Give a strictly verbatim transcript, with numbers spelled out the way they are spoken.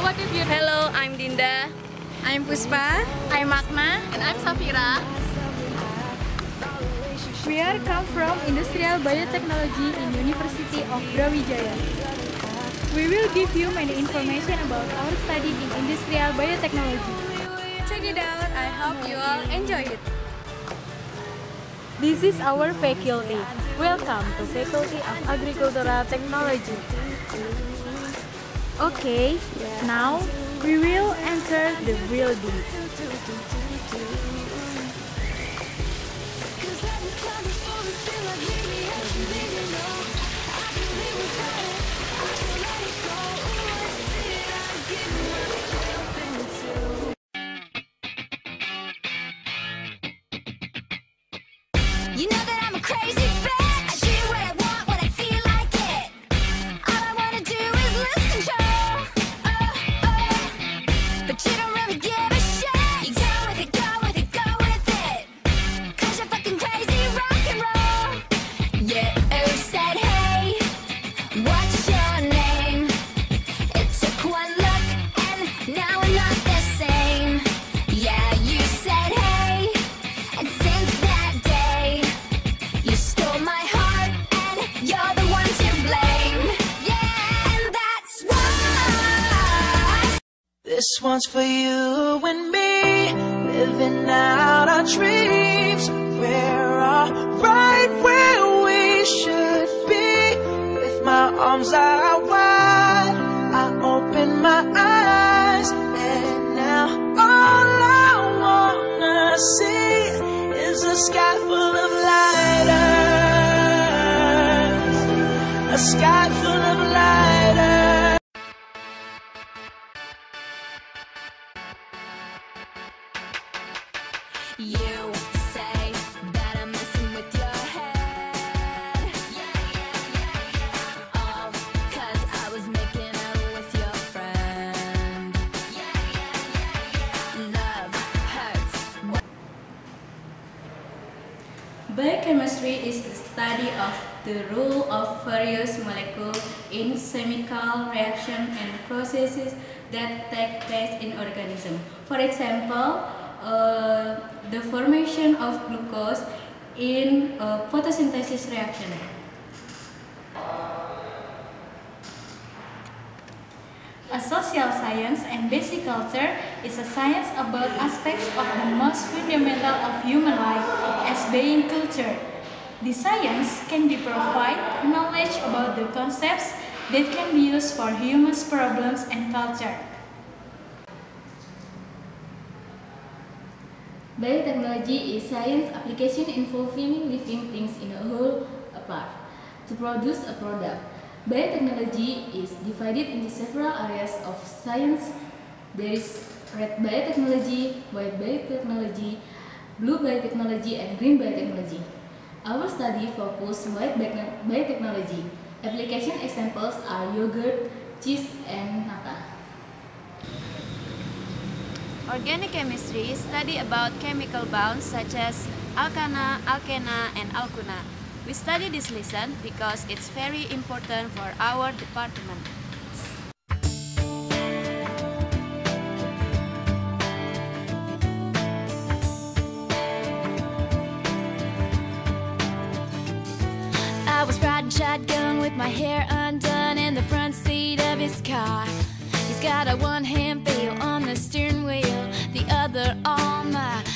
what is your name? Hello, I'm Dinda. I'm Puspa. I'm Magna. And I'm Safira. We are come from Industrial Biotechnology in University of Brawijaya. We will give you many information about our study in Industrial Biotechnology. Check it out. I hope you all enjoy it. This is our faculty. Welcome to Faculty of Agricultural Technology. Okay, now we will enter the building. You know that I'm a crazy fan. I do what I want when I feel like it. All I wanna do is lose control. Oh, oh. But you don't really give a shit. You go with it, go with it, go with it. Cause you're fucking crazy rock and roll. Yeah, who said hey? What's your name? It took one look and now we're not the same. Yeah, you said hey. And since that day you stole my heart, and you're the one to blame. Yeah, and that's why. This one's for you and me, living out our dreams. We're all right where we should be. With my arms out wide, I open my eyes, and now all I wanna see is a sky full of lighters, a sky full of lighters. You say that I'm messing with your head. Yeah, yeah, yeah, yeah. All cause I was making out with your friend. Yeah, yeah, yeah, yeah. Love hurts. Biochemistry is the study of the role of various molecules in chemical reactions and processes that take place in organisms. For example, uh, the formation of glucose in a photosynthesis reaction. A social science and basic culture is a science about aspects of the most fundamental of human life as being culture. The science can be provide knowledge about the concepts that can be used for humans' problems and culture. Biotechnology is science application involving living things in a whole apart to produce a product. Biotechnology is divided into several areas of science. There is red biotechnology, white biotechnology, blue biotechnology, and green biotechnology. Our study focuses on white biotechnology. Application examples are yogurt, cheese, and nata. Organic chemistry study about chemical bonds such as alkana, alkena, and alkuna. We study this lesson because it's very important for our department. I was riding shotgun with my hair undone in the front seat of his car. He's got a one-hand feel on the steering wheel, the other on my